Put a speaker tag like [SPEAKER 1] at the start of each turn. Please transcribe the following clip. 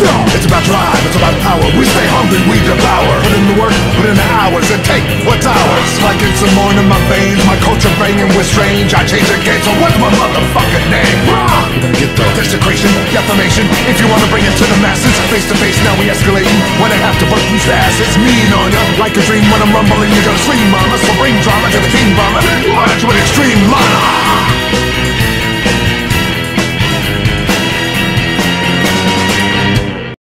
[SPEAKER 1] It's about drive, it's about power. We stay hungry, we devour. Put in the work, put in the hours, and take what's ours. Like it's some more in my veins, my culture banging with strange. I change the game, so what's my motherfucking name? We're gonna get the desecration, defamation. If you wanna bring it to the masses, face to face, now we escalating. When I have to bust these asses, mean on ya. Like a dream when I'm rumbling, you're gonna scream, mama. So bring drama to the king, mama. Watch with extreme life.